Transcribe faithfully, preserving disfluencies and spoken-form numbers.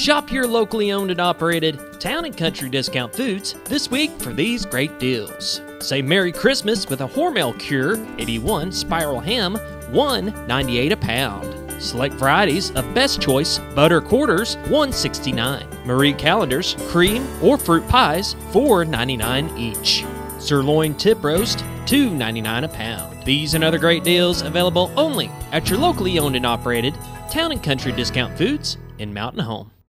Shop your locally owned and operated Town and Country Discount Foods this week for these great deals. Say Merry Christmas with a Hormel Cure eighty-one Spiral Ham, one ninety-eight a pound. Select varieties of Best Choice Butter Quarters, one sixty-nine. Marie Callender's Cream or Fruit Pies, four ninety-nine each. Sirloin Tip Roast, two ninety-nine a pound. These and other great deals available only at your locally owned and operated Town and Country Discount Foods in Mountain Home.